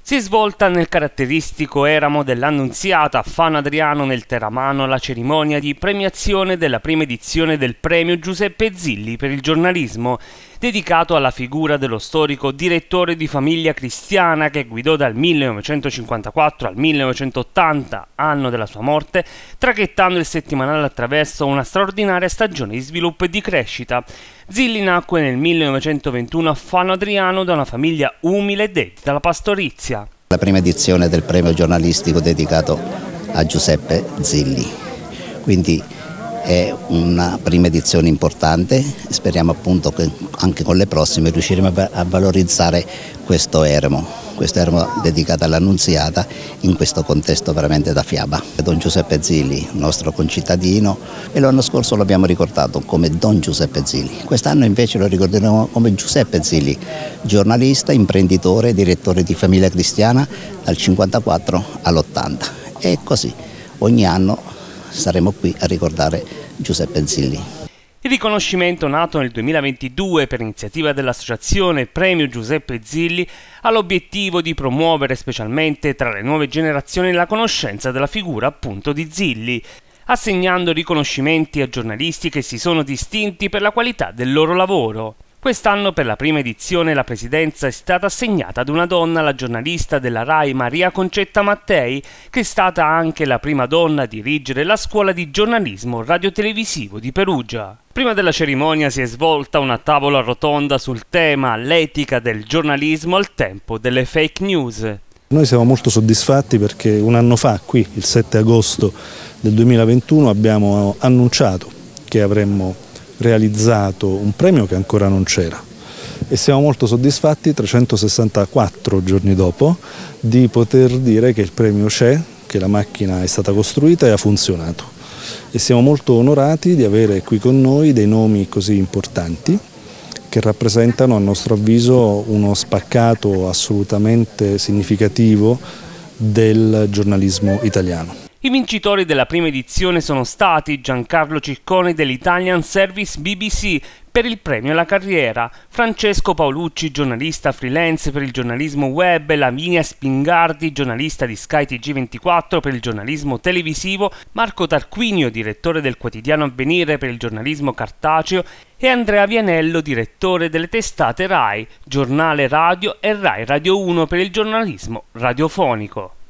Si è svolta nel caratteristico eramo dell'Annunziata a Fano Adriano nel Teramano la cerimonia di premiazione della prima edizione del premio Giuseppe Zilli per il giornalismo, dedicato alla figura dello storico direttore di Famiglia Cristiana che guidò dal 1954 al 1980, anno della sua morte, traghettando il settimanale attraverso una straordinaria stagione di sviluppo e di crescita. Zilli nacque nel 1921 a Fano Adriano da una famiglia umile e dedita alla pastorizia. La prima edizione del premio giornalistico dedicato a Giuseppe Zilli, quindi è una prima edizione importante e speriamo appunto che anche con le prossime riusciremo a valorizzare questo eremo dedicato all'Annunziata in questo contesto veramente da fiaba. Don Giuseppe Zilli, nostro concittadino, e l'anno scorso l'abbiamo ricordato come Don Giuseppe Zilli, quest'anno invece lo ricorderemo come Giuseppe Zilli, giornalista, imprenditore, direttore di Famiglia Cristiana dal 54 all'80 e così ogni anno saremo qui a ricordare Giuseppe Zilli. Il riconoscimento, nato nel 2022 per iniziativa dell'associazione Premio Giuseppe Zilli, ha l'obiettivo di promuovere specialmente tra le nuove generazioni la conoscenza della figura appunto di Zilli, assegnando riconoscimenti a giornalisti che si sono distinti per la qualità del loro lavoro. Quest'anno per la prima edizione la presidenza è stata assegnata ad una donna, la giornalista della RAI Maria Concetta Mattei, che è stata anche la prima donna a dirigere la scuola di giornalismo radiotelevisivo di Perugia. Prima della cerimonia si è svolta una tavola rotonda sul tema l'etica del giornalismo al tempo delle fake news. Noi siamo molto soddisfatti perché un anno fa, qui il 7 agosto del 2021, abbiamo annunciato che avremmo realizzato un premio che ancora non c'era e siamo molto soddisfatti 364 giorni dopo di poter dire che il premio c'è, che la macchina è stata costruita e ha funzionato e siamo molto onorati di avere qui con noi dei nomi così importanti che rappresentano a nostro avviso uno spaccato assolutamente significativo del giornalismo italiano. I vincitori della prima edizione sono stati Giancarlo Cicconi dell'Italian Service BBC per il premio alla carriera, Francesco Paolucci, giornalista freelance per il giornalismo web, e Lavinia Spingardi, giornalista di Sky TG24 per il giornalismo televisivo, Marco Tarquinio, direttore del quotidiano Avvenire per il giornalismo cartaceo, e Andrea Vianello, direttore delle testate RAI, Giornale Radio e RAI Radio 1 per il giornalismo radiofonico.